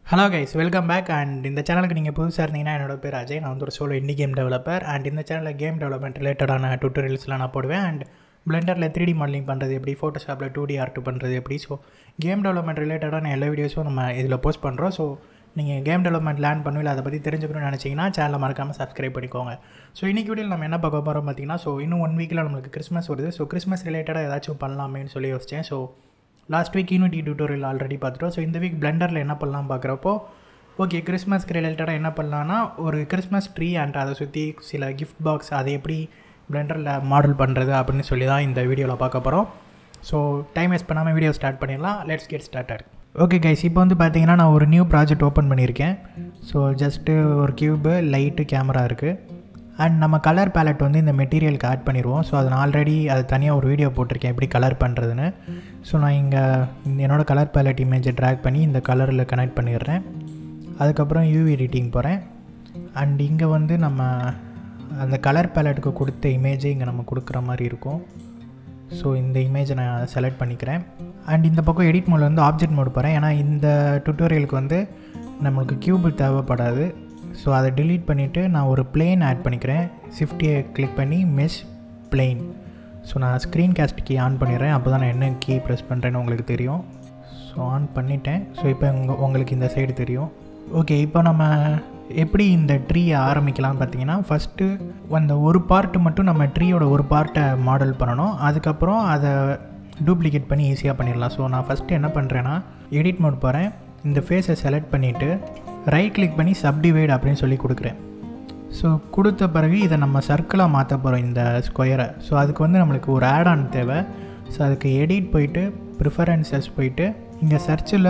Hello guys, welcome back. And இந்த சேனலுக்கு நீங்கள் புதுசாக இருந்தீங்கன்னா என்னோட பேர் அஜய். நான் வந்து ஒரு solo indie game developer. And இந்த சேனலில் கேம் டெவலப்மெண்ட் ரிலேட்டடான டுட்டோரியல்ஸ்லாம் நான் போடுவேன். அண்ட் பிளெண்டரில் 3D மாடலிங் பண்ணுறது எப்படி, ஃபோட்டோஷாப்பில் 2D ஆர்ட் பண்ணுறது எப்படி, ஸோ கேம் டெவலப்மெண்ட் ரிலேட்டடான எல்லா வீடியோஸும் நம்ம இதில் போஸ்ட் பண்ணுறோம். ஸோ நீங்கள் கேம் டெவலப்மெண்ட் லேர்ன் பண்ணுவீங்க, அதை பற்றி தெரிஞ்சுக்கணும்னு நினச்சிங்கன்னா சேனலை மறக்காமல் சப்ஸ்கிரைப் பண்ணிக்கோங்க. ஸோ இன்றைக்கி வீடியோவில் நம்ம என்ன பார்க்க போகிறோம் பார்த்தீங்கன்னா, ஸோ இன்னும் 1 வீக்கில் நம்மளுக்கு கிறிஸ்மஸ் வருது. ஸோ கிறிஸ்மஸ் ரிலேட்டடாக ஏதாச்சும் பண்ணலாமேன்னு சொல்லி யோசித்தேன். So last week unity tutorial already பார்த்துட்டோம். ஸோ இந்த வீக் பிளெண்டரில் என்ன பண்ணலாம் பார்க்குறப்போ, ஓகே கிறிஸ்மஸ்க்கு ரிலேட்டடாக என்ன பண்ணலான்னா, ஒரு கிறிஸ்மஸ் ட்ரீ அண்ட் அதை சுற்றி சில கிஃப்ட் பாக்ஸ் அதை எப்படி பிளெண்டரில் மாடல் பண்ணுறது அப்படின்னு சொல்லி தான் இந்த வீடியோவில் பார்க்க போகிறோம். ஸோ டைம் வேஸ்ட் பண்ணாமல் வீடியோ ஸ்டார்ட் பண்ணிடலாம். Let's get started. Okay guys, இப்போ வந்து பார்த்தீங்கன்னா நான் ஒரு நியூ ப்ராஜெக்ட் ஓப்பன் பண்ணியிருக்கேன். ஸோ ஜஸ்ட்டு ஒரு க்யூபு, லைட்டு, கேமரா இருக்குது. அண்ட் நம்ம கலர் பேலட் வந்து இந்த மெட்டீரியலுக்கு ஆட் பண்ணிடுவோம். ஸோ அதை நான் ஆல்ரெடி அது தனியாக ஒரு வீடியோ போட்டிருக்கேன் எப்படி கலர் பண்ணுறதுன்னு. ஸோ நான் இங்கே என்னோடய கலர் பேலட் இமேஜை ட்ராக் பண்ணி இந்த கலரில் கனெக்ட் பண்ணிடுறேன். அதுக்கப்புறம் யூவி எடிட்டிங் போகிறேன். அண்ட் இங்கே வந்து நம்ம அந்த கலர் பேலட்டுக்கு கொடுத்த இமேஜை இங்கே நம்ம கொடுக்குற மாதிரி இருக்கும். ஸோ இந்த இமேஜை நான் செலக்ட் பண்ணிக்கிறேன். அண்ட் இந்த பக்கம் எடிட் மோடில் வந்து ஆப்ஜெக்ட் மோடு போகிறேன். ஏன்னா இந்த டுட்டோரியலுக்கு வந்து நம்மளுக்கு கியூபு தேவைப்படாது. ஸோ அதை டிலீட் பண்ணிவிட்டு நான் ஒரு பிளேன் ஆட் பண்ணிக்கிறேன். ஷிஃப்டியை கிளிக் பண்ணி மெஷ் பிளேன். ஸோ நான் ஸ்க்ரீன் காஸ்ட் கீ ஆன் பண்ணிடுறேன். அப்போ தான் நான் என்ன கீ ப்ரெஸ் பண்ணுறேன்னு உங்களுக்கு தெரியும். ஸோ ஆன் பண்ணிட்டேன். ஸோ இப்போ உங்களுக்கு இந்த சைடு தெரியும். ஓகே, இப்போ நம்ம எப்படி இந்த ட்ரீயை ஆரம்பிக்கலாம்னு பார்த்தீங்கன்னா, ஃபஸ்ட்டு அந்த ஒரு பார்ட்டு மட்டும் நம்ம ட்ரீயோட ஒரு பார்ட்டை மாடல் பண்ணணும். அதுக்கப்புறம் அதை டூப்ளிகேட் பண்ணி ஈஸியாக பண்ணிடலாம். ஸோ நான் ஃபஸ்ட்டு என்ன பண்ணுறேன்னா, எடிட் மோட் போகிறேன். இந்த ஃபேஸை செலக்ட் பண்ணிவிட்டு ரைட் கிளிக் பண்ணி சப்டிவைட் அப்படின்னு சொல்லி கொடுக்குறேன். ஸோ கொடுத்த பிறகு இதை நம்ம சர்க்கிளாக மாற்ற போகிறோம் இந்த ஸ்கொயரை. ஸோ அதுக்கு வந்து நம்மளுக்கு ஒரு ஆட் ஆன் தேவை. ஸோ அதுக்கு எடிட் போயிட்டு ப்ரிஃபரன்சஸ் போயிட்டு இங்கே சர்ச்சில்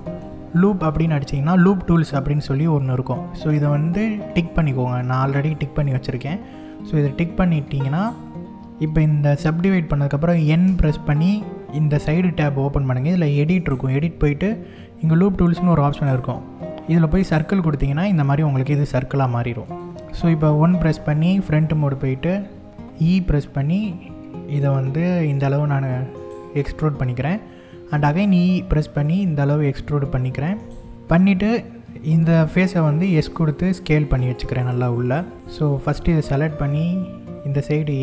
லூப் அப்படின்னு அடிச்சிங்கன்னா லூப் டூல்ஸ் அப்படின்னு சொல்லி ஒன்று இருக்கும். ஸோ இதை வந்து டிக் பண்ணிக்கோங்க. நான் ஆல்ரெடி டிக் பண்ணி வச்சுருக்கேன். ஸோ இதை டிக் பண்ணிட்டீங்கன்னா இப்போ இந்த சப்டிவைட் பண்ணதுக்கப்புறம் என் ப்ரெஸ் பண்ணி இந்த சைடு டேப் ஓப்பன் பண்ணுங்கள். இதில் எடிட் இருக்கும். எடிட் போயிட்டு இங்கே லூப் டூல்ஸ்னு ஒரு ஆப்ஷன் இருக்கும். இதில் போய் சர்க்கிள் கொடுத்தீங்கன்னா இந்த மாதிரி உங்களுக்கு இது சர்க்கிளாக மாறிடும். ஸோ இப்போ 1 ப்ரெஸ் பண்ணி ஃப்ரண்ட் மோடு போயிட்டு ப்ரெஸ் பண்ணி இதை வந்து இந்த அளவு நான் எக்ஸ்ட்ரூட் பண்ணிக்கிறேன். அண்ட் அகைன் ப்ரெஸ் பண்ணி இந்த அளவு எக்ஸ்ட்ரூட் பண்ணிவிட்டு இந்த ஃபேஸை வந்து எஸ் கொடுத்து ஸ்கேல் பண்ணி வச்சுக்கிறேன் நல்லா உள்ள. ஸோ ஃபஸ்ட்டு இதை செலக்ட் பண்ணி இந்த சைடு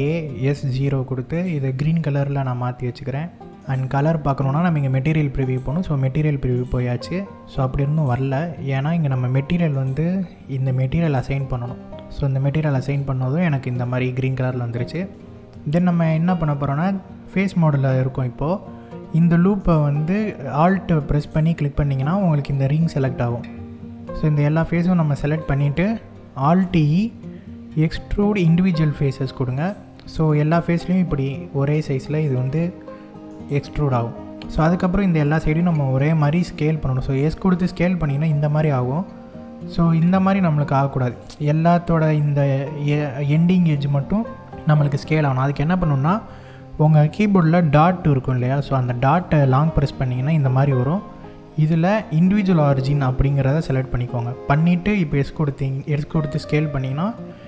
S0 கொடுத்து இதை க்ரீன் கலரில் நான் மாற்றி வச்சுக்கிறேன். அண்ட் கலர் பார்க்கணுன்னா நம்ம இங்கே மெட்டீரியல் ப்ரிவியூ போகணும். ஸோ மெட்டீரியல் ப்ரிவியூ போயாச்சு. ஸோ அப்படி இருந்தும் வரல, ஏன்னா இங்கே நம்ம மெட்டீரியல் வந்து இந்த மெட்டீரியல் அசைன் பண்ணணும். ஸோ இந்த மெட்டீரியல் அசைன் பண்ணதும் எனக்கு இந்த மாதிரி க்ரீன் கலரில் வந்துருச்சு. தென் நம்ம என்ன பண்ண போகிறோன்னா, ஃபேஸ் மோடில் இருக்கும். இப்போது இந்த லூப்பை வந்து ஆல்ட் ப்ரெஸ் பண்ணி கிளிக் பண்ணிங்கன்னா உங்களுக்கு இந்த ரிங் செலக்ட் ஆகும். ஸோ இந்த எல்லா ஃபேஸும் நம்ம செலக்ட் பண்ணிவிட்டு ஆல்ட் எக்ஸ்ட்ரூட் இண்டிவிஜுவல் ஃபேஸஸ் கொடுங்க. ஸோ எல்லா ஃபேஸ்லேயும் இப்படி ஒரே சைஸில் இது வந்து எக்ஸ்ட்ரூட் ஆகும். ஸோ அதுக்கப்புறம் இந்த எல்லா சைடையும் நம்ம ஒரே மாதிரி ஸ்கேல் பண்ணணும். ஸோ எஸ் கொடுத்து ஸ்கேல் பண்ணிங்கன்னா இந்த மாதிரி ஆகும். ஸோ இந்த மாதிரி நம்மளுக்கு ஆகக்கூடாது. எல்லாத்தோட இந்த எண்டிங் எட்ஜ் மட்டும் நம்மளுக்கு ஸ்கேல் ஆகணும். அதுக்கு என்ன பண்ணணுன்னா, உங்கள் கீபோர்டில் டாட் இருக்கும் இல்லையா, ஸோ அந்த டாட்டை லாங் ப்ரெஸ் பண்ணிங்கன்னா இந்த மாதிரி வரும். இதில் இண்டிவிஜுவல் ஆரிஜின் அப்படிங்கிறத செலக்ட் பண்ணிக்கோங்க. பண்ணிவிட்டு இப்போ எஸ் கொடுத்து ஸ்கேல் பண்ணிங்கன்னா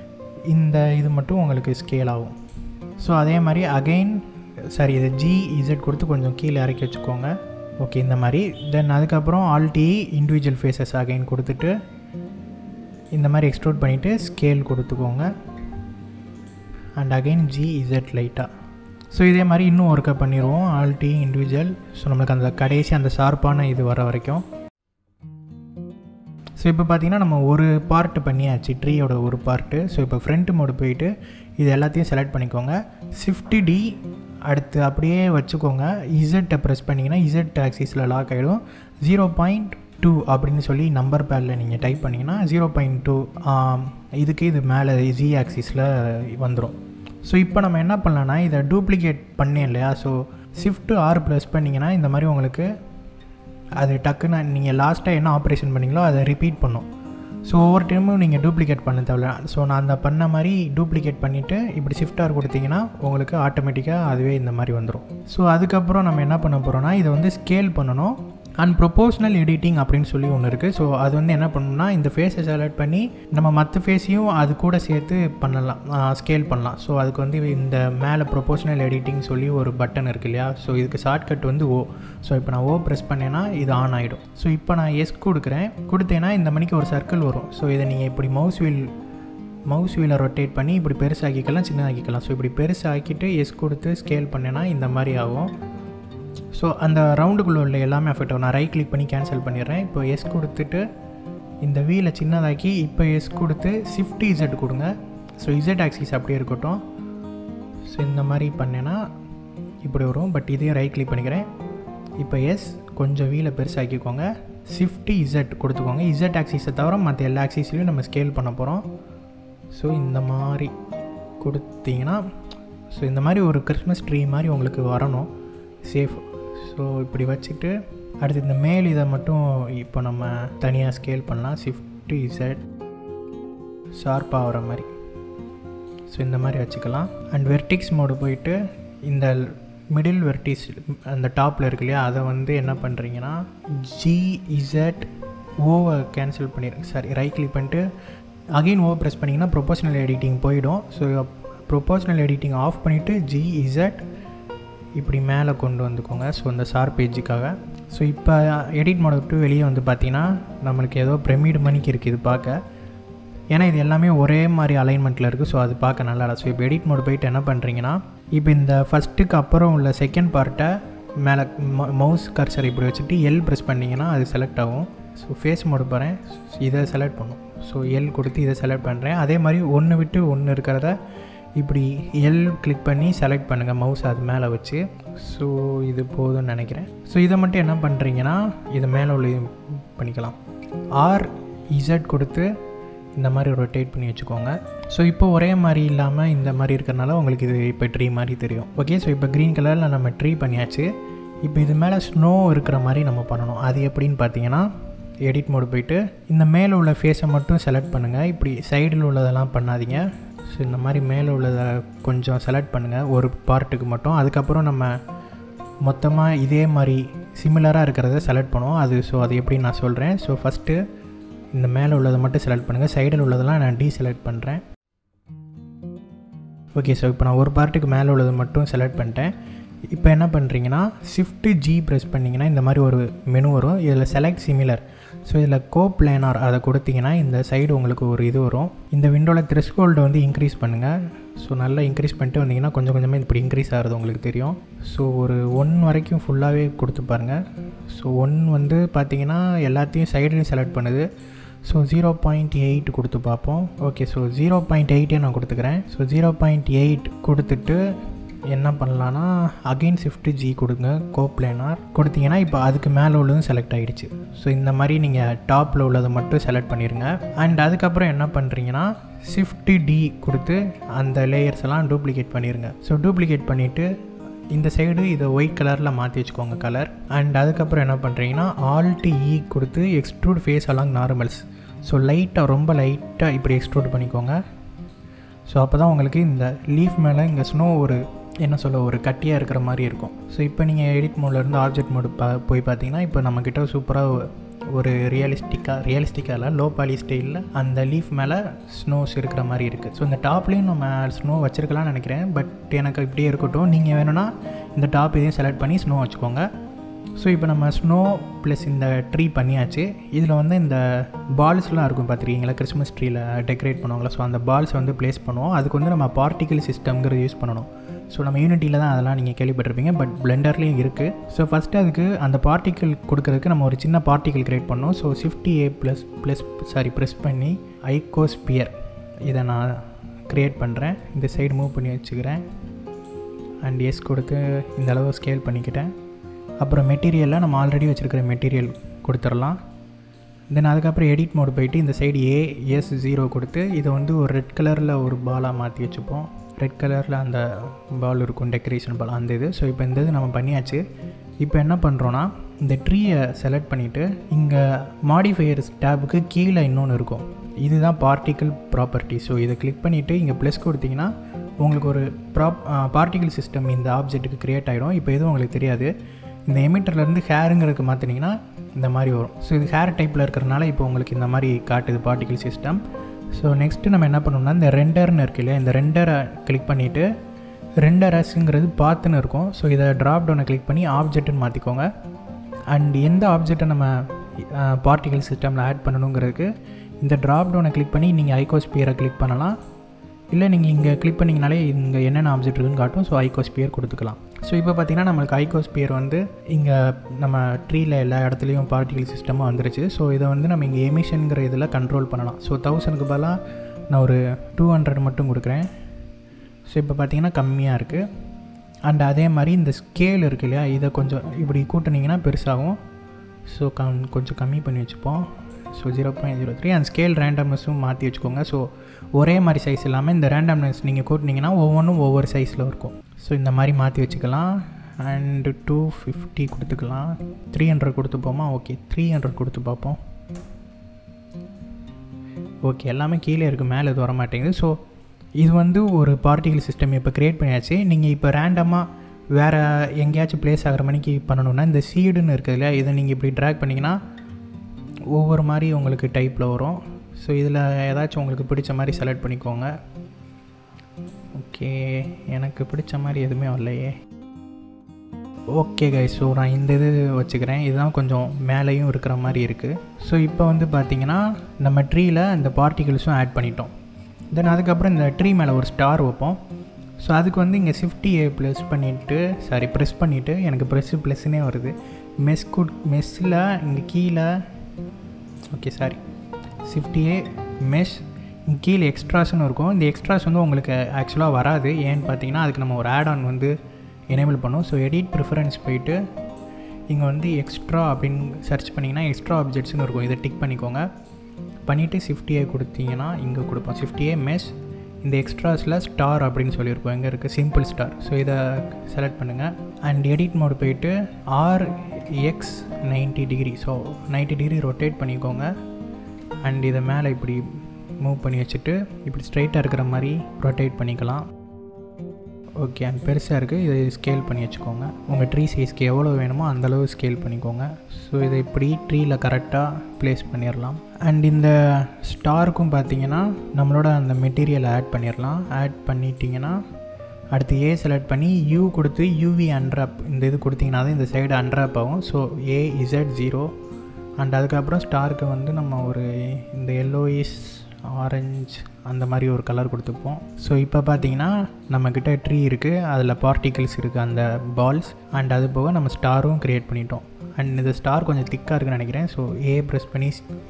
இந்த இது மட்டும் உங்களுக்கு ஸ்கேல் ஆகும். ஸோ அதே மாதிரி அகெயின் இது GZ கொடுத்து கொஞ்சம் கீழே இறக்கி வச்சுக்கோங்க. ஓகே, இந்த மாதிரி. தென் அதுக்கப்புறம் ஆல்ட் இண்டிவிஜுவல் ஃபேஸஸ் அகெயின் கொடுத்துட்டு இந்த மாதிரி எக்ஸ்ட்ரூட் பண்ணிவிட்டு ஸ்கேல் கொடுத்துக்கோங்க. அண்ட் அகெயின் GZ லைட்டாக. ஸோ இதே மாதிரி இன்னும் ஒர்க்கை பண்ணிடுவோம். Alt individual. ஸோ நம்மளுக்கு அந்த கடைசி அந்த ஷார்ப்பான இது வர வரைக்கும். ஸோ இப்போ பார்த்திங்கன்னா நம்ம ஒரு பார்ட்டு பண்ணியாச்சு, ட்ரீயோட ஒரு பார்ட்டு. ஸோ இப்போ ஃப்ரண்ட் மோடு போயிட்டு இது எல்லாத்தையும் செலக்ட் பண்ணிக்கோங்க. Shift D அடுத்து அப்படியே வச்சுக்கோங்க. இசட்டை ப்ரெஸ் பண்ணிங்கன்னா இசட் ஆக்சிஸில் லாக் ஆகிடும். 0.2 அப்படின்னு சொல்லி நம்பர் பேடில் நீங்கள் டைப் பண்ணிங்கன்னா 0.2 இதுக்கு இது மேலே Z ஆக்சிஸில் வந்துடும். ஸோ இப்போ நம்ம என்ன பண்ணலான்னா, இதை டூப்ளிகேட் பண்ணேன் இல்லையா, ஸோ Shift R ப்ரெஸ் பண்ணிங்கன்னா இந்த மாதிரி உங்களுக்கு அது டக்குன்னு நீங்கள் லாஸ்ட்டாக என்ன ஆப்ரேஷன் பண்ணிங்களோ அதை ரிப்பீட் பண்ணும். ஸோ ஒவ்வொரு டைமும் நீங்கள் டூப்ளிகேட் பண்ண தேவையில்ல. ஸோ நான் அந்த பண்ண மாதிரி டூப்ளிகேட் பண்ணிவிட்டு இப்படி Shift R கொடுத்தீங்கன்னா உங்களுக்கு ஆட்டோமேட்டிக்காக அதுவே இந்த மாதிரி வந்துடும். ஸோ அதுக்கப்புறம் நம்ம என்ன பண்ண போகிறோன்னா, இதை வந்து ஸ்கேல் பண்ணணும். அண்ட் ப்ரொபோஷனல் எடிட்டிங் அப்படின்னு சொல்லி ஒன்று இருக்குது. ஸோ அது வந்து என்ன பண்ணணும்னா இந்த ஃபேஸை செலக்ட் பண்ணி நம்ம மற்ற ஃபேஸையும் அது கூட சேர்த்து பண்ணலாம், ஸ்கேல் பண்ணலாம். ஸோ அதுக்கு வந்து இந்த மேலே ப்ரொபோஷனல் எடிட்டிங் சொல்லி ஒரு பட்டன் இருக்கு இல்லையா, ஸோ இதுக்கு ஷார்ட்கட் வந்து ஓ. ஸோ இப்போ நான் ஓ ப்ரெஸ் பண்ணேன்னா இது ஆன் ஆகிடும். ஸோ இப்போ நான் எஸ் கொடுத்தேன்னா இந்த மணிக்கு ஒரு சர்க்கிள் வரும். ஸோ இதை நீங்கள் இப்படி மவுஸ் வீலை ரொட்டேட் பண்ணி இப்படி பெருசாக்கிக்கலாம், சின்னதாக்கிக்கலாம். ஸோ இப்படி பெருசாக்கிட்டு எஸ் கொடுத்து ஸ்கேல் பண்ணேன்னா இந்த மாதிரி ஆகும். ஸோ அந்த ரவுண்டுக்குள்ளே உள்ள எல்லாமே அஃபெக்ட் ஆகும். நான் ரைட் கிளிக் பண்ணி கேன்சல் பண்ணிடுறேன். இப்போ எஸ் கொடுத்துட்டு இந்த வீலை சின்னதாக்கி இப்போ எஸ் கொடுத்து ஷிஃப்ட் இசட் கொடுங்க. ஸோ இசட் ஆக்சிஸ் அப்படியே இருக்கட்டும். ஸோ இந்த மாதிரி பண்ணேன்னா இப்படி வரும். பட் இதையும் ரைட் கிளிக் பண்ணிக்கிறேன். இப்போ எஸ் கொஞ்சம் வீலை பெருசாக்கிக்கோங்க, ஷிஃப்ட் இசட் கொடுத்துக்கோங்க. இசட் ஆக்சிஸை தவிர மற்ற எல்லா ஆக்சிஸ்லையும் நம்ம ஸ்கேல் பண்ண போகிறோம். ஸோ இந்த மாதிரி கொடுத்தீங்கன்னா ஸோ இந்த மாதிரி ஒரு கிறிஸ்மஸ் ட்ரீ மாதிரி உங்களுக்கு வரணும் சேஃப். ஸோ இப்படி வச்சுட்டு அடுத்து இந்த மேல் இதை மட்டும் இப்போ நம்ம தனியாக ஸ்கேல் பண்ணலாம். ஷிஃப்ட் இசட் ஷார்ப்பாக வர மாதிரி. ஸோ இந்த மாதிரி வச்சுக்கலாம். அண்ட் வெர்டிக்ஸ் மோடு போயிட்டு இந்த மிடில் வெர்டிக்ஸ் அந்த டாப்பில் இருக்கு இல்லையா, அதை வந்து என்ன பண்ணுறீங்கன்னா ஜிஇசட் ஓவை கேன்சல் பண்ணிடுங்க. சாரி, ரைட் கிளிக் பண்ணிட்டு அகெயின் ஓ ப்ரெஸ் பண்ணிங்கன்னா ப்ரொபோஷனல் எடிட்டிங் போயிடும். ஸோ ப்ரொபோஷனல் எடிட்டிங் ஆஃப் பண்ணிவிட்டு ஜிஇசட் இப்படி மேலே கொண்டு வந்துக்கோங்க. ஸோ அந்த ஷார்ப் பேஜுக்காக. ஸோ இப்போ எடிட் மோட விட்டு வெளியே வந்து பார்த்திங்கன்னா நம்மளுக்கு ஏதோ பிரமிடு மணிக்கு இருக்குது இது பார்க்க. ஏன்னா இது எல்லாமே ஒரே மாதிரி அலைன்மெண்ட்டில் இருக்குது. ஸோ அது பார்க்க நல்லா இல்லை. ஸோ இப்போ எடிட் மோடு போயிட்டு என்ன பண்ணுறீங்கன்னா இப்போ இந்த ஃபஸ்ட்டுக்கு அப்புறம் உள்ள செகண்ட் பார்ட்டை மேலே மவுஸ் கர்சர் இப்படி வச்சுட்டு எல் ப்ரெஸ் பண்ணிங்கன்னா அது செலக்ட் ஆகும். ஸோ ஃபேஸ் மோடு போகிறேன், இதை செலக்ட் பண்ணும். ஸோ எல் கொடுத்து இதை செலக்ட் பண்ணுறேன். அதே மாதிரி ஒன்று விட்டு ஒன்று இருக்கிறத இப்படி எல் கிளிக் பண்ணி செலக்ட் பண்ணுங்கள் மவுஸ் அது மேலே வச்சு. ஸோ இது போதும்னு நினைக்கிறேன். ஸோ இதை மட்டும் என்ன பண்ணுறீங்கன்னா இதை மேலே உள்ள பண்ணிக்கலாம். ஆர் இசட் கொடுத்து இந்த மாதிரி ரொட்டேட் பண்ணி வச்சுக்கோங்க. ஸோ இப்போ ஒரே மாதிரி இல்லாமல் இந்த மாதிரி இருக்கிறனால உங்களுக்கு இது இப்போ ட்ரீ மாதிரி தெரியும். ஓகே, ஸோ இப்போ க்ரீன் கலரில் நம்ம ட்ரீ பண்ணியாச்சு. இப்போ இது மேலே ஸ்னோ இருக்கிற மாதிரி நம்ம பண்ணணும். அது எப்படின்னு பார்த்தீங்கன்னா எடிட் மோடு போயிட்டு இந்த மேலே உள்ள ஃபேஸை மட்டும் செலக்ட் பண்ணுங்கள். இப்படி சைடில் உள்ளதெல்லாம் பண்ணாதீங்க. ஸோ இந்த மாதிரி மேலே உள்ளதை கொஞ்சம் செலக்ட் பண்ணுங்கள் ஒரு பார்ட்டுக்கு மட்டும். அதுக்கப்புறம் நம்ம மொத்தமாக இதே மாதிரி சிமிலராக இருக்கிறத செலக்ட் பண்ணுவோம். அது எப்படி நான் சொல்கிறேன். ஸோ ஃபஸ்ட்டு இந்த மேலே உள்ளதை மட்டும் செலக்ட் பண்ணுங்கள். சைடில் உள்ளதெல்லாம் நான் டீசெலக்ட் பண்ணுறேன். ஓகே, ஸோ இப்போ நான் ஒரு பார்ட்டுக்கு மேலே உள்ளதை மட்டும் செலக்ட் பண்ணிட்டேன். இப்போ என்ன பண்ணுறீங்கன்னா ஷிஃப்ட் ஜி ப்ரெஸ் பண்ணிங்கன்னா இந்த மாதிரி ஒரு மெனு வரும். இதில் செலக்ட் சிமிலர். ஸோ இதில் கோப்ளேனார் அதை கொடுத்தீங்கன்னா இந்த சைடு உங்களுக்கு ஒரு இது வரும். இந்த விண்டோவில் த்ரெஷ்ஹோல்டை வந்து இன்க்ரீஸ் பண்ணுங்கள். ஸோ நல்லா இன்க்ரீஸ் பண்ணிட்டு வந்தீங்கன்னா கொஞ்சம் கொஞ்சமாக இப்படி இன்க்ரீஸ் ஆகிறது உங்களுக்கு தெரியும். ஸோ ஒரு 1 வரைக்கும் ஃபுல்லாகவே கொடுத்து பாருங்கள். ஸோ 1 வந்து பார்த்திங்கன்னா எல்லாத்தையும் சைடுலையும் செலக்ட் பண்ணுது. ஸோ 0.8 கொடுத்து பார்ப்போம். ஓகே, ஸோ 0.8 நான் கொடுத்துக்கிறேன். ஸோ 0.8 கொடுத்துட்டு என்ன பண்ணலான்னா அகெயின் ஷிஃப்ட் ஜி கொடுங்க. கோப்ளேனார் கொடுத்தீங்கன்னா இப்போ அதுக்கு மேலே உள்ளதும் செலக்ட் ஆகிடுச்சு. ஸோ இந்த மாதிரி நீங்கள் டாப்பில் உள்ளதை மட்டும் செலக்ட் பண்ணிடுங்க. அண்ட் அதுக்கப்புறம் என்ன பண்ணுறீங்கன்னா ஷிஃப்ட் டி கொடுத்து அந்த லேயர்ஸ் எல்லாம் டூப்ளிகேட் பண்ணிடுங்க. ஸோ டூப்ளிகேட் பண்ணிவிட்டு இந்த சைடு இதை ஒயிட் கலரில் மாற்றி வச்சுக்கோங்க கலர். அண்ட் அதுக்கப்புறம் என்ன பண்ணுறீங்கன்னா ஆல்ட் இ கொடுத்து extrude face along normals. So லைட்டாக ரொம்ப லைட்டாக இப்படி எக்ஸ்ட்ரூட் பண்ணிக்கோங்க. ஸோ அப்போ தான் உங்களுக்கு இந்த லீஃப் மேலே இங்கே ஸ்னோ ஒரு கட்டியாக இருக்கிற மாதிரி இருக்கும். ஸோ இப்போ நீங்கள் எடிட் மோட்லேருந்து ஆப்ஜெக்ட் மோடு போய் பார்த்தீங்கன்னா இப்போ நம்மக்கிட்ட சூப்பராக ஒரு ரியலிஸ்டிக்காக இல்லை லோ பாலி ஸ்டைலில் அந்த லீஃப் மேலே ஸ்னோஸ் இருக்கிற மாதிரி இருக்குது. ஸோ இந்த டாப்லேயும் நம்ம ஸ்னோ வச்சுருக்கலாம்னு நினைக்கிறேன். பட் எனக்கு இப்படியே இருக்கட்டும். நீங்கள் வேணும்னா இந்த டாப் இதையும் செலக்ட் பண்ணி ஸ்னோ வச்சுக்கோங்க. ஸோ இப்போ நம்ம ஸ்னோ ப்ளஸ் இந்த ட்ரீ பண்ணியாச்சு. இதில் வந்து இந்த பால்ஸ்லாம் இருக்கும் பார்த்துருக்கீங்களா, கிறிஸ்மஸ் ட்ரீயில் டெக்கரேட் பண்ணுவாங்களா. ஸோ அந்த பால்ஸை வந்து ப்ளேஸ் பண்ணுவோம். அதுக்கு வந்து நம்ம பார்ட்டிக்கல் சிஸ்டம்ங்கிறது யூஸ் பண்ணணும். ஸோ நம்ம யூனிட்டியில் தான் அதெல்லாம் நீங்கள் கேள்விப்பட்டிருப்பீங்க. பட் பிளெண்டர்லேயும் இருக்குது. ஸோ ஃபஸ்ட்டு அதுக்கு அந்த பார்ட்டிக்கல் கொடுக்கறதுக்கு நம்ம ஒரு சின்ன பார்ட்டிக்கல் க்ரியேட் பண்ணோம். ஸோ ஷிஃப்ட் ஏ ப்ரெஸ் பண்ணி ஐகோஸ்பியர் இதை நான் க்ரியேட் பண்ணுறேன். இந்த சைடு மூவ் பண்ணி வச்சுக்கிறேன். அண்ட் எஸ் கொடுத்து இந்த அளவு ஸ்கேல் பண்ணிக்கிட்டேன். அப்புறம் மெட்டீரியலில் நம்ம ஆல்ரெடி வச்சுருக்கிற மெட்டீரியல் கொடுத்துடலாம். தென் அதுக்கப்புறம் எடிட் மோடு போயிட்டு இந்த சைடு AS0 கொடுத்து இதை வந்து ஒரு ரெட் கலரில் ஒரு பாலாக மாற்றி வச்சுப்போம். ரெட் கலரில் அந்த பால் இருக்கும், டெக்கரேஷன் பால் அந்த இது. ஸோ இப்போ இந்த இது நம்ம பண்ணியாச்சு. இப்போ என்ன பண்ணுறோன்னா இந்த ட்ரீயை செலக்ட் பண்ணிவிட்டு இங்கே மாடிஃபையர்ஸ் டேபுக்கு கீழே இன்னொன்று இருக்கும். இதுதான் பார்ட்டிக்கல் ப்ராப்பர்ட்டி. ஸோ இதை கிளிக் பண்ணிவிட்டு இங்கே ப்ளஸ் கொடுத்தீங்கன்னா உங்களுக்கு ஒரு பார்ட்டிக்கல் சிஸ்டம் இந்த ஆப்ஜெக்ட்டுக்கு க்ரியேட் ஆகிடும். இப்போ எதுவும் உங்களுக்கு தெரியாது. இந்த எமிட்டர்லேருந்து ஹேருங்கிறதுக்கு மாற்றினீங்கன்னா இந்த மாதிரி வரும். ஸோ இது ஹேர் டைப்பில் இருக்கிறனால இப்போ உங்களுக்கு இந்த மாதிரி காட்டுது பார்ட்டிகல் சிஸ்டம். ஸோ நெக்ஸ்ட்டு நம்ம என்ன பண்ணணும்னா இந்த ரெண்டர்னு இருக்கு இல்லையா, இந்த ரெண்டரை கிளிக் பண்ணிவிட்டு ரெண்டர் ஆஸ்ங்கிறது பாத்துன்னு இருக்கும். ஸோ இதை ட்ராப் டவுனை கிளிக் பண்ணி ஆப்ஜெக்ட்டுன்னு மாற்றிக்கோங்க. அண்ட் எந்த ஆப்ஜெக்டை நம்ம பார்ட்டிகல் சிஸ்டமில் ஆட் பண்ணணுங்கிறதுக்கு இந்த ட்ராப் டவுனை கிளிக் பண்ணி நீங்கள் ஐகோஸ்பியரை கிளிக் பண்ணலாம். இல்லை நீங்கள் இங்கே கிளிக் பண்ணிங்கனாலே இங்கே என்னென்ன ஆப்ஜெக்ட் இருக்குன்னு காட்டும். ஸோ ஐகோஸ்பியர் கொடுத்துக்கலாம். ஸோ இப்போ பார்த்திங்கன்னா நம்மளுக்கு ஐகோஸ்பியர் வந்து இங்கே நம்ம ட்ரீயில் எல்லா இடத்துலையும் பார்ட்டிகல் சிஸ்டமாக வந்துருச்சு. ஸோ இதை வந்து நம்ம இங்கே எமிஷனுங்கிற இதில் கண்ட்ரோல் பண்ணலாம். ஸோ 1000க்கு பதிலாக நான் ஒரு 200 மட்டும் கொடுக்குறேன். ஸோ இப்போ பார்த்திங்கன்னா கம்மியாக இருக்குது. அண்ட் அதே மாதிரி இந்த ஸ்கேல் இருக்குது இல்லையா, இதை கொஞ்சம் இப்படி கூட்டினீங்கன்னா பெருசாகும். ஸோ கொஞ்சம் கம்மி பண்ணி வச்சுப்போம். ஸோ 0.03 அண்ட் ஸ்கேல் ரேண்டம்னஸும் மாற்றி வச்சுக்கோங்க. ஸோ ஒரே மாதிரி சைஸ் இல்லாமல் இந்த ரேண்டம்னஸ் நீங்கள் கூட்டினீங்கன்னா ஒவ்வொன்றும் ஒவ்வொரு சைஸில் இருக்கும். ஸோ இந்த மாதிரி மாற்றி வச்சுக்கலாம். அண்டு 250 கொடுத்துக்கலாம். 300 கொடுத்துப்போமா? ஓகே 300 கொடுத்து பார்ப்போம். ஓகே எல்லாமே கீழே இருக்குது, மேலே இது வர மாட்டேங்குது. ஸோ இது வந்து ஒரு பார்ட்டிகல் சிஸ்டம் இப்போ க்ரியேட் பண்ணியாச்சு. நீங்கள் இப்போ ரேண்டமாக வேறு எங்கேயாச்சும் ப்ளேஸ் ஆகிற மணிக்கு பண்ணணுன்னா இந்த சீடுன்னு இருக்குது இல்லையா, இதை நீங்கள் இப்படி ட்ராக் பண்ணிங்கன்னா ஒவ்வொரு மாதிரி உங்களுக்கு டைப்பில் வரும். ஸோ இதில் ஏதாச்சும் உங்களுக்கு பிடிச்ச மாதிரி செலக்ட் பண்ணிக்கோங்க. ஓகே எனக்கு பிடிச்ச மாதிரி எதுவுமே வரலையே. ஓகே கைஸ், ஸோ நான் இந்த இது வச்சுக்கிறேன். இதுதான் கொஞ்சம் மேலேயும் இருக்கிற மாதிரி இருக்குது. ஸோ இப்போ வந்து பார்த்திங்கன்னா நம்ம ட்ரீயில் இந்த பார்ட்டிகல்ஸும் ஆட் பண்ணிட்டோம். தென் அதுக்கப்புறம் இந்த ட்ரீ மேலே ஒரு ஸ்டார் வைப்போம். ஸோ அதுக்கு வந்து இங்கே Shift+A ப்ரெஸ் பண்ணிவிட்டு எனக்கு ப்ளஸ்ஸுன்னே வருது. மெஸ்ஸில் இங்கே கீழே ஓகே Shift+A மெஷ் இங்கே கீழே எக்ஸ்ட்ராஸ்ன்னு இருக்கும். இந்த எக்ஸ்ட்ராஸ் வந்து உங்களுக்கு ஆக்சுவலாக வராது. ஏன்னு பார்த்தீங்கன்னா அதுக்கு நம்ம ஒரு ஆட் ஆன் வந்து எனேபிள் பண்ணோம். ஸோ எடிட் ப்ரிஃபரன்ஸ் போயிட்டு இங்கே வந்து எக்ஸ்ட்ரா அப்படின்னு சர்ச் பண்ணிங்கன்னா எக்ஸ்ட்ரா ஆப்ஜெக்ட்ஸ்னு இருக்கும். இதை டிக் பண்ணிக்கோங்க. பண்ணிவிட்டு Shift+A கொடுத்தீங்கன்னா இங்கே கொடுப்போம். Shift+A மெஷ் இந்த எக்ஸ்ட்ராஸில் ஸ்டார் அப்படின்னு சொல்லியிருக்கோம். எங்கே இருக்குது சிம்பிள் ஸ்டார். ஸோ இதை செலக்ட் பண்ணுங்கள். அண்ட் எடிட் மோடு போயிட்டு RX 90 degree, so 90 degree rotate பண்ணிக்கோங்க. அண்ட் இதை மேலே இப்படி மூவ் பண்ணி வச்சுட்டு இப்படி ஸ்ட்ரைட்டாக இருக்கிற மாதிரி ரொட்டேட் பண்ணிக்கலாம். ஓகே அண்ட் பெருசாக இருக்குது, இதை ஸ்கேல் பண்ணி வச்சுக்கோங்க. உங்கள் ட்ரீ சைஸ்க்கு எவ்வளோ வேணுமோ அந்தளவு ஸ்கேல் பண்ணிக்கோங்க. ஸோ இதை இப்படி ட்ரீயில் கரெக்டாக ப்ளேஸ் பண்ணிடலாம். அண்ட் இந்த ஸ்டாருக்கும் பார்த்தீங்கன்னா நம்மளோட அந்த மெட்டீரியலை ஆட் பண்ணிடலாம். ஆட் பண்ணிட்டீங்கன்னா அடுத்து A செலக்ட் பண்ணி U கொடுத்து UV அன்ராப் இந்த இது கொடுத்தீங்கன்னா தான் இந்த சைடு அன்ராப் ஆகும். ஸோ AZ0 அண்ட் அதுக்கப்புறம் ஸ்டாருக்கு வந்து நம்ம ஒரு இந்த எல்லோயிஷ் ஆரஞ்சு அந்த மாதிரி ஒரு கலர் கொடுத்துப்போம். ஸோ இப்போ பார்த்தீங்கன்னா நம்மக்கிட்ட ட்ரீ இருக்குது, அதில் பார்ட்டிகல்ஸ் இருக்குது அந்த பால்ஸ். அண்ட் அது போக நம்ம ஸ்டாரும் க்ரியேட் பண்ணிட்டோம். அண்ட் இந்த ஸ்டார் கொஞ்சம் திக்காக இருக்குன்னு நினைக்கிறேன். ஸோ A ப்ரெஸ் பண்ணி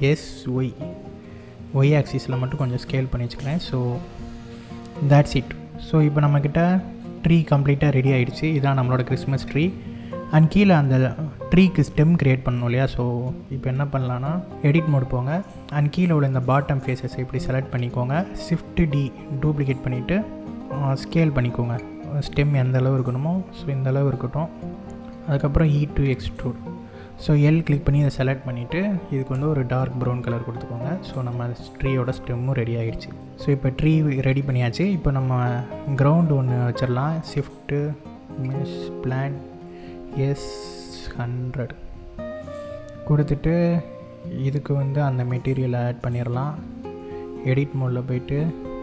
ஒய் ஆக்சிஸில் மட்டும் கொஞ்சம் ஸ்கேல் பண்ணி வச்சுக்கிறேன். So that's it. ஸோ இப்போ நம்மக்கிட்ட ட்ரீ கம்ப்ளீட்டாக ரெடி ஆகிடுச்சு. இதுதான் நம்மளோட கிறிஸ்மஸ் ட்ரீ. அண்ட் கீழே அந்த ட்ரீக்கு ஸ்டெம் க்ரியேட் பண்ணணும் இல்லையா. ஸோ இப்போ என்ன பண்ணலான்னா எடிட் மோட் போங்க. அண்ட் கீழே உள்ள இந்த பாட்டம் ஃபேஸஸ் இப்படி செலக்ட் பண்ணிக்கோங்க. Shift+D டூப்ளிகேட் பண்ணிவிட்டு ஸ்கேல் பண்ணிக்கோங்க. ஸ்டெம் எந்த அளவு இருக்கணுமோ ஸோ இந்த அளவு இருக்கட்டும். அதுக்கப்புறம் E to extrude. So L click பண்ணி இதை செலக்ட் பண்ணிவிட்டு இதுக்கு வந்து ஒரு டார்க் ப்ரௌன் கலர் கொடுத்துக்கோங்க. ஸோ நம்ம ட்ரீயோட ஸ்டெம்மும் ரெடி ஆகிடுச்சு. ஸோ இப்போ ட்ரீ ரெடி பண்ணியாச்சு. இப்போ நம்ம கிரவுண்டு ஒன்று வச்சிடலாம். Shift மெஷ் பிளான் S100 கொடுத்துட்டு இதுக்கு வந்து அந்த மெட்டீரியலை ஆட் பண்ணிடலாம். எடிட் மோடில் போயிட்டு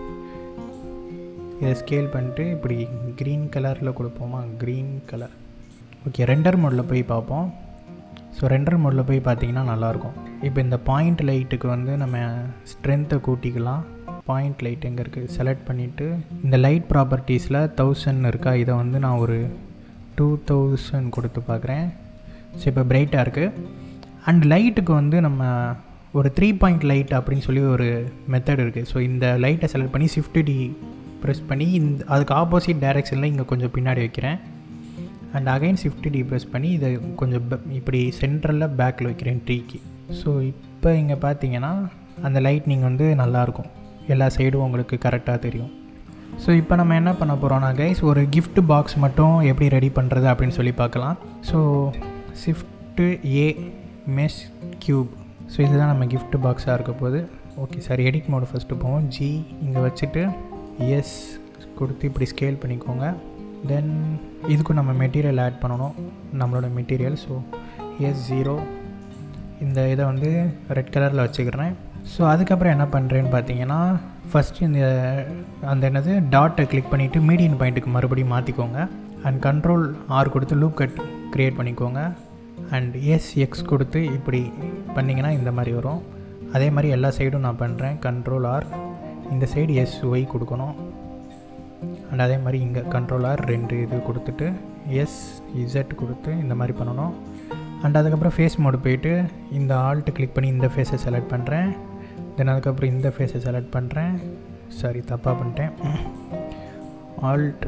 இதை ஸ்கேல் பண்ணிட்டு இப்படி க்ரீன் கலரில் கொடுப்போமா, க்ரீன் கலர். ஓகே ரெண்டர் மோடில் போய் பார்ப்போம். ஸோ ரெண்டர் மோடில் போய் பார்த்தீங்கன்னா நல்லாயிருக்கும். இப்போ இந்த பாயிண்ட் லைட்டுக்கு வந்து நம்ம ஸ்ட்ரென்த்தை கூட்டிக்கலாம். பாயிண்ட் லைட் எங்கே இருக்குது செலக்ட் பண்ணிவிட்டு இந்த லைட் ப்ராப்பர்ட்டிஸில் 1000 இருக்கா, இதை வந்து நான் ஒரு 2000 கொடுத்து பார்க்குறேன். ஸோ இப்போ பிரைட்டாக இருக்குது. அண்ட் லைட்டுக்கு வந்து நம்ம ஒரு 3 பாயிண்ட் லைட் அப்படின்னு சொல்லி ஒரு மெத்தட் இருக்குது. ஸோ இந்த லைட்டை செலக்ட் பண்ணி Shift+D ப்ரெஸ் பண்ணி அதுக்கு ஆப்போசிட் டைரெக்ஷனில் இங்கே கொஞ்சம் பின்னாடி வைக்கிறேன். அண்ட் அகைன் Shift+D ப்ரெஸ் பண்ணி இதை கொஞ்சம் இப்படி சென்ட்ரலில் பேக்கில் வைக்கிறேன் ட்ரீக்கு. ஸோ இப்போ இங்கே பார்த்தீங்கன்னா அந்த லைட்னிங் வந்து நல்லாயிருக்கும், எல்லா சைடும் உங்களுக்கு கரெக்டாக தெரியும். ஸோ இப்போ நம்ம என்ன பண்ண போகிறோம்னா கைஸ் ஒரு gift பாக்ஸ் மட்டும் எப்படி ரெடி பண்ணுறது அப்படின்னு சொல்லி பார்க்கலாம். So Shift+A mesh cube. So இதுதான் நம்ம gift பாக்ஸாக இருக்க போகுது. Okay sir edit mode first போவோம். G இங்கே வச்சுட்டு எஸ் கொடுத்து இப்படி ஸ்கேல் பண்ணிக்கோங்க. தென் இதுக்கும் நம்ம மெட்டீரியல் ஆட் பண்ணணும், நம்மளோட மெட்டீரியல். ஸோ S0 இந்த இதை வந்து ரெட் கலரில் வச்சுக்கிறேன். ஸோ அதுக்கப்புறம் என்ன பண்ணுறேன்னு பார்த்தீங்கன்னா, ஃபஸ்ட்டு இந்த அந்த என்னது டாட்டை கிளிக் பண்ணிவிட்டு மீடியன் பாயிண்ட்டுக்கு மறுபடியும் மாற்றிக்கோங்க. அண்ட் கண்ட்ரோல் R கொடுத்து லூப் கட் க்ரியேட் பண்ணிக்கோங்க. அண்ட் SX கொடுத்து இப்படி பண்ணிங்கன்னா இந்த மாதிரி வரும். அதே மாதிரி எல்லா சைடும் நான் பண்ணுறேன். கண்ட்ரோல் R, இந்த சைடு SY கொடுக்கணும். அண்ட் அதே மாதிரி இங்கே கண்ட்ரோல் R 2 இது கொடுத்துட்டு SZ கொடுத்து இந்த மாதிரி பண்ணணும். அண்ட் அதுக்கப்புறம் ஃபேஸ் மோடு போயிட்டு இந்த ஆல்ட்டு கிளிக் பண்ணி இந்த ஃபேஸை செலக்ட் பண்ணுறேன். தென் அதுக்கப்புறம் இந்த ஃபேஸை செலக்ட் பண்ணுறேன். சாரி, தப்பாக பண்ணிட்டேன். Alt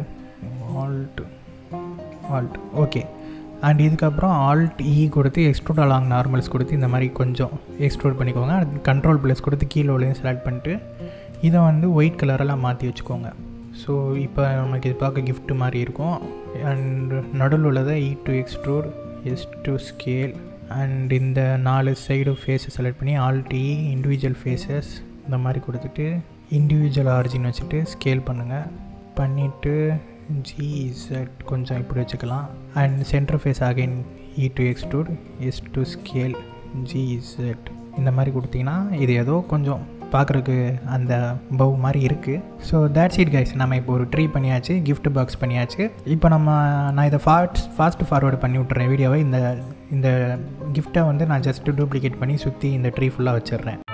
okay. அண்ட் இதுக்கப்புறம் Alt E கொடுத்து எக்ஸ்ட்ரூட் அலாங் நார்மல்ஸ் கொடுத்து இந்த மாதிரி கொஞ்சம் எக்ஸ்ட்ரூட் பண்ணிக்கோங்க. கண்ட்ரோல் ப்ளஸ் கொடுத்து கீழே உள்ளதையும் செலக்ட் பண்ணிட்டு இதை வந்து ஒயிட் கலரெல்லாம் மாற்றி வச்சுக்கோங்க. ஸோ இப்போ நமக்கு இது பார்க்க கிஃப்ட் மாதிரி இருக்கும். அண்ட் நடுவில் உள்ளதை E to extrude, S to scale. And இந்த 4 சைடு ஃபேஸை செலக்ட் பண்ணி Alt E இண்டிவிஜுவல் ஃபேஸஸ் இந்த மாதிரி கொடுத்துட்டு இண்டிவிஜுவல் ஆரிஜின் வச்சுட்டு ஸ்கேல் பண்ணுங்கள். பண்ணிவிட்டு GZ கொஞ்சம் இப்படி வச்சுக்கலாம். And centre face again E to extrude, S to scale, GZ இந்த மாதிரி கொடுத்தீங்கன்னா இது ஏதோ கொஞ்சம் பார்க்குறதுக்கு அந்த பவ் மாதிரி இருக்குது. So that's it guys. நம்ம இப்போ ஒரு ட்ரீ பண்ணியாச்சு, கிஃப்ட் பாக்ஸ் பண்ணியாச்சு. இப்போ நான் இதை ஃபாஸ்ட் ஃபார்வர்டு பண்ணி விட்டுறேன் வீடியோவை. இந்த கிஃப்ட்டை வந்து நான் ஜஸ்ட்டு டூப்ளிகேட் பண்ணி சுற்றி இந்த ட்ரீ ஃபுல்லாக வச்சிடுறேன்.